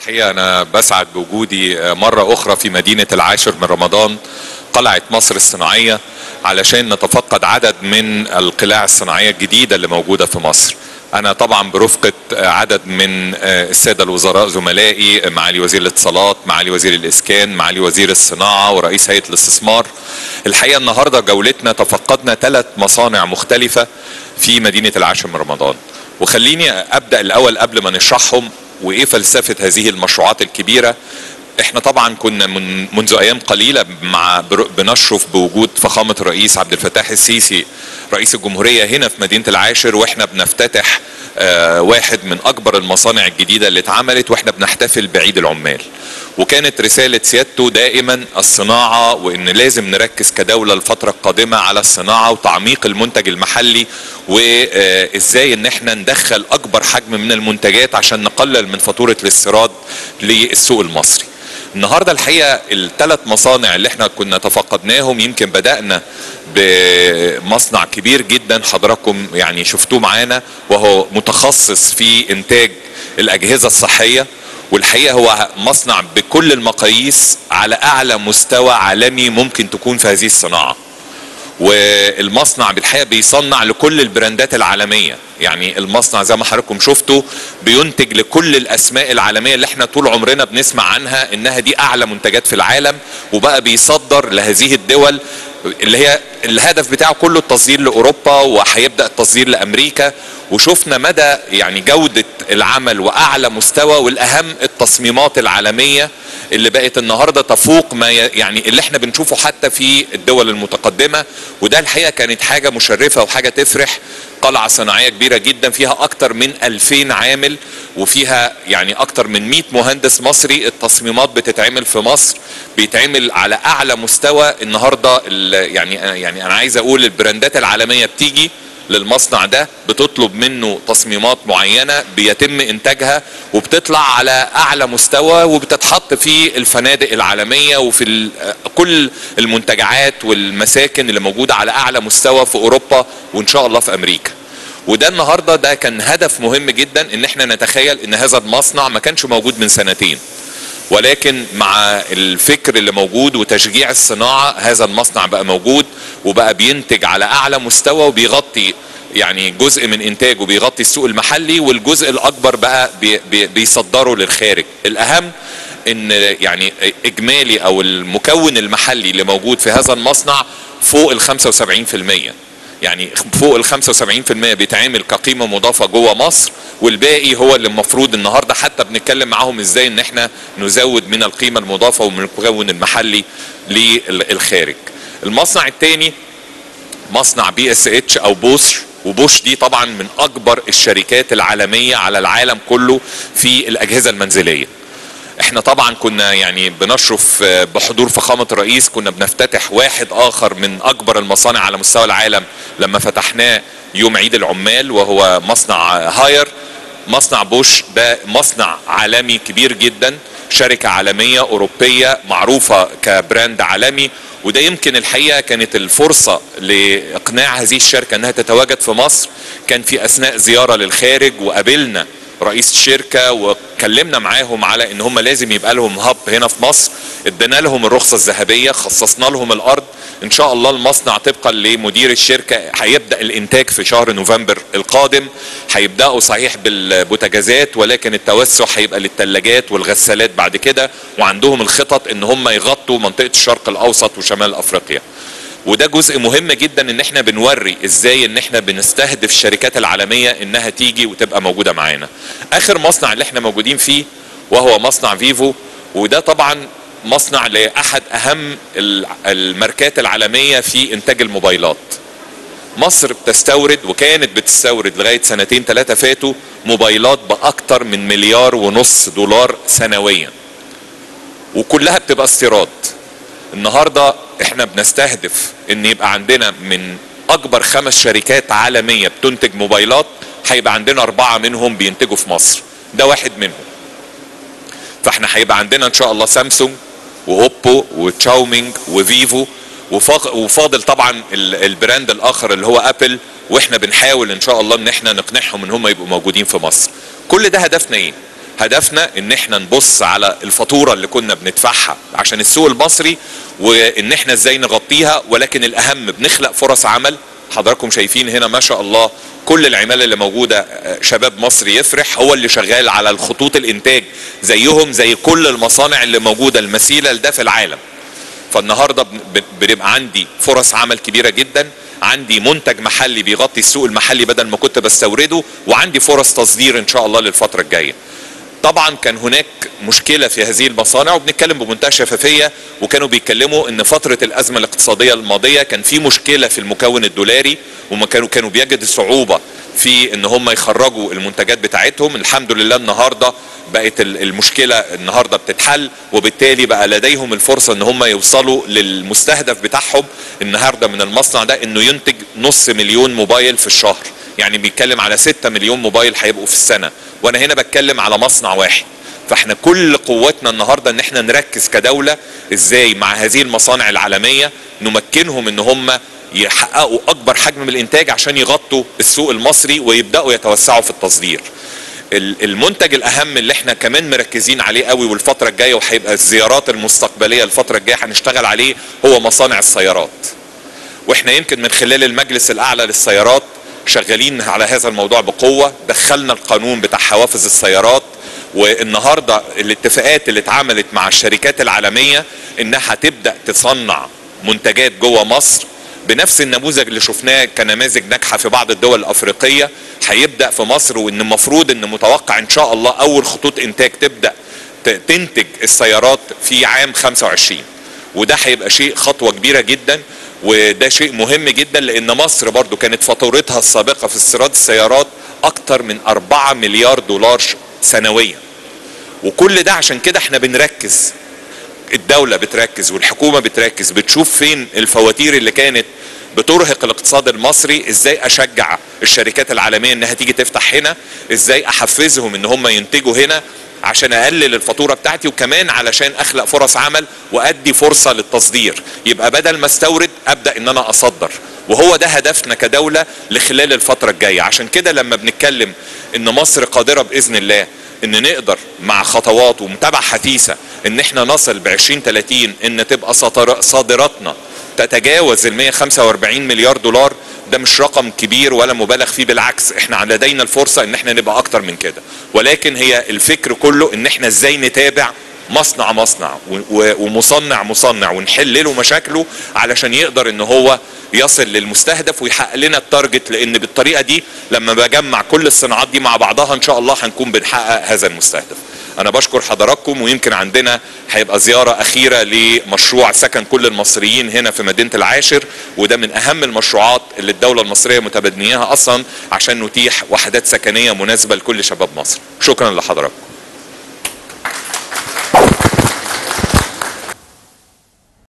الحقيقة أنا بسعد بوجودي مرة أخرى في مدينة العاشر من رمضان، قلعة مصر الصناعية، علشان نتفقد عدد من القلاع الصناعية الجديدة اللي موجودة في مصر. أنا طبعا برفقة عدد من السادة الوزراء زملائي، معالي وزير الاتصالات، معالي وزير الإسكان، معالي وزير الصناعة، ورئيس هيئة الاستثمار. الحقيقة النهاردة جولتنا تفقدنا 3 مصانع مختلفة في مدينة العاشر من رمضان، وخليني أبدأ الأول قبل ما نشرحهم وايه فلسفة هذه المشروعات الكبيرة. احنا طبعا كنا منذ ايام قليلة بنشرف بوجود فخامة الرئيس عبد الفتاح السيسي رئيس الجمهورية هنا في مدينة العاشر، واحنا بنفتتح واحد من اكبر المصانع الجديدة اللي اتعملت، واحنا بنحتفل بعيد العمال. وكانت رسالة سيادته دائما الصناعة، وان لازم نركز كدولة الفترة القادمة على الصناعة وتعميق المنتج المحلي، وازاي ان احنا ندخل اكبر حجم من المنتجات عشان نقلل من فاتورة الاستيراد للسوق المصري. النهاردة الحقيقة ال3 مصانع اللي احنا كنا تفقدناهم، يمكن بدأنا بمصنع كبير جدا حضراتكم يعني شفتوه معانا، وهو متخصص في انتاج الاجهزة الصحية، والحقيقة هو مصنع بكل المقاييس على اعلى مستوى عالمي ممكن تكون في هذه الصناعة. والمصنع بالحقيقة بيصنع لكل البراندات العالمية، يعني المصنع زي ما حضراتكم شفتوا بينتج لكل الاسماء العالمية اللي احنا طول عمرنا بنسمع عنها انها دي اعلى منتجات في العالم، وبقى بيصدر لهذه الدول اللي هي الهدف بتاعه كله التصدير لاوروبا، وهيبدأ التصدير لامريكا. وشفنا مدى يعني جودة العمل واعلى مستوى، والاهم التصميمات العالمية اللي بقت النهاردة تفوق ما يعني اللي احنا بنشوفه حتى في الدول المتقدمة. وده الحقيقة كانت حاجة مشرفة وحاجة تفرح. قلعة صناعية كبيرة جدا فيها اكتر من 2000 عامل، وفيها يعني اكتر من 100 مهندس مصري. التصميمات بتتعمل في مصر، بيتعمل على اعلى مستوى. النهاردة يعني انا عايز اقول البراندات العالمية بتيجي للمصنع ده، بتطلب منه تصميمات معينة بيتم انتاجها، وبتطلع على اعلى مستوى، وبتتحط في الفنادق العالمية وفي كل المنتجعات والمساكن اللي موجودة على اعلى مستوى في اوروبا، وان شاء الله في امريكا. وده النهاردة ده كان هدف مهم جدا، ان احنا نتخيل ان هذا المصنع ما كانش موجود من سنتين، ولكن مع الفكر اللي موجود وتشجيع الصناعة هذا المصنع بقى موجود، وبقى بينتج على اعلى مستوى، وبيغطي يعني جزء من انتاجه بيغطي السوق المحلي، والجزء الاكبر بقى بيصدره للخارج. الاهم ان يعني اجمالي او المكون المحلي اللي موجود في هذا المصنع فوق ال 75%، يعني فوق ال 75% بيتعمل كقيمة مضافة جوه مصر، والباقي هو اللي المفروض النهاردة حتى بنتكلم معاهم ازاي ان احنا نزود من القيمة المضافة ومن المكون المحلي للخارج. المصنع الثاني مصنع BSH او بوش، وبوش دي طبعا من اكبر الشركات العالمية على العالم كله في الاجهزة المنزلية. احنا طبعا كنا يعني بنشرف بحضور فخامة الرئيس، كنا بنفتتح واحد اخر من اكبر المصانع على مستوى العالم لما فتحناه يوم عيد العمال، وهو مصنع هاير. مصنع بوش ده مصنع عالمي كبير جدا، شركة عالمية اوروبية معروفة كبراند عالمي. وده يمكن الحقيقة كانت الفرصة لاقناع هذه الشركة انها تتواجد في مصر. كان في اثناء زيارة للخارج وقابلنا رئيس الشركة وكلمنا معاهم على ان هم لازم يبقى لهم هاب هنا في مصر. ادينا لهم الرخصة الذهبية، خصصنا لهم الارض. ان شاء الله المصنع طبقا لمدير الشركة هيبدأ الانتاج في شهر نوفمبر القادم. هيبدأوا صحيح بالبوتاجازات، ولكن التوسع هيبقى للثلاجات والغسالات بعد كده، وعندهم الخطط ان هم يغطوا منطقة الشرق الاوسط وشمال افريقيا. وده جزء مهم جدا ان احنا بنوري ازاي ان احنا بنستهدف الشركات العالمية انها تيجي وتبقى موجودة معانا. اخر مصنع اللي احنا موجودين فيه وهو مصنع فيفو، وده طبعا مصنع لاحد اهم الماركات العالمية في انتاج الموبايلات. مصر بتستورد وكانت بتستورد لغاية 2-3 فاتوا موبايلات باكتر من $1.5 مليار سنويا، وكلها بتبقى استيراد. النهاردة احنا بنستهدف ان يبقى عندنا من اكبر 5 شركات عالمية بتنتج موبايلات، هيبقى عندنا 4 منهم بينتجوا في مصر، ده واحد منهم. فاحنا هيبقى عندنا ان شاء الله سامسونج واوبو وتشاومينج وفيفو، وفاضل طبعا البراند الاخر اللي هو ابل، واحنا بنحاول ان شاء الله ان احنا نقنعهم ان هم يبقوا موجودين في مصر. كل ده هدفنا ايه؟ هدفنا ان احنا نبص على الفاتورة اللي كنا بندفعها عشان السوق المصري وان احنا ازاي نغطيها، ولكن الاهم بنخلق فرص عمل. حضراتكم شايفين هنا ما شاء الله كل العمالة اللي موجودة شباب مصري يفرح، هو اللي شغال على الخطوط الانتاج زيهم زي كل المصانع اللي موجودة المثيلة لده في العالم. فالنهاردة بنبقى عندي فرص عمل كبيرة جدا، عندي منتج محلي بيغطي السوق المحلي بدل ما كنت بستورده، وعندي فرص تصدير ان شاء الله للفترة الجاية. طبعا كان هناك مشكلة في هذه المصانع، وبنتكلم بمنتهى الشفافية، وكانوا بيتكلموا ان فترة الازمة الاقتصادية الماضية كان في مشكلة في المكون الدولاري، وما كانوا بيجدوا صعوبة في ان هم يخرجوا المنتجات بتاعتهم. الحمد لله النهاردة بقت المشكلة النهاردة بتتحل، وبالتالي بقى لديهم الفرصة ان هم يوصلوا للمستهدف بتاعهم النهاردة من المصنع ده، انه ينتج 500,000 موبايل في الشهر. يعني بيتكلم على 6 مليون موبايل هيبقوا في السنة، وانا هنا بتكلم على مصنع واحد. فاحنا كل قوتنا النهاردة ان احنا نركز كدولة ازاي مع هذه المصانع العالمية نمكنهم ان هم يحققوا اكبر حجم من الانتاج عشان يغطوا السوق المصري ويبدأوا يتوسعوا في التصدير. المنتج الاهم اللي احنا كمان مركزين عليه قوي والفترة الجاية، وهيبقى الزيارات المستقبلية الفترة الجاية هنشتغل عليه، هو مصانع السيارات. واحنا يمكن من خلال المجلس الاعلى للسيارات شغالين على هذا الموضوع بقوة. دخلنا القانون بتاع حوافز السيارات، والنهاردة الاتفاقات اللي اتعملت مع الشركات العالمية انها تبدأ تصنع منتجات جوه مصر بنفس النموذج اللي شفناه كنماذج ناجحة في بعض الدول الافريقية، هيبدأ في مصر. وان المفروض ان متوقع ان شاء الله اول خطوط انتاج تبدأ تنتج السيارات في عام 25، وده هيبقى شيء خطوة كبيرة جدا، وده شيء مهم جدا، لان مصر برضو كانت فاتورتها السابقة في استيراد السيارات اكتر من 4 مليار دولار سنويا. وكل ده عشان كده احنا بنركز، الدولة بتركز والحكومة بتركز، بتشوف فين الفواتير اللي كانت بترهق الاقتصاد المصري، ازاي اشجع الشركات العالمية انها تيجي تفتح هنا، ازاي احفزهم ان هم ينتجوا هنا عشان اقلل الفاتورة بتاعتي، وكمان علشان اخلق فرص عمل وادي فرصة للتصدير. يبقى بدل ما استورد ابدأ ان انا اصدر، وهو ده هدفنا كدولة لخلال الفترة الجاية. عشان كده لما بنتكلم ان مصر قادرة باذن الله ان نقدر مع خطوات ومتابعة حثيثة ان احنا نصل ب2030 ان تبقى صادراتنا تتجاوز 145 مليار دولار، ده مش رقم كبير ولا مبالغ فيه، بالعكس احنا لدينا الفرصة ان احنا نبقى اكتر من كده. ولكن هي الفكر كله ان احنا ازاي نتابع مصنع مصنع ومصنع مصنع ونحل له مشاكله علشان يقدر ان هو يصل للمستهدف ويحقق لنا التارجت، لان بالطريقة دي لما بجمع كل الصناعات دي مع بعضها ان شاء الله هنكون بنحقق هذا المستهدف. انا بشكر حضراتكم، ويمكن عندنا هيبقى زيارة اخيرة لمشروع سكن كل المصريين هنا في مدينة العاشر، وده من اهم المشروعات اللي الدولة المصرية متبنياها اصلا عشان نتيح وحدات سكنية مناسبة لكل شباب مصر. شكرا لحضراتكم.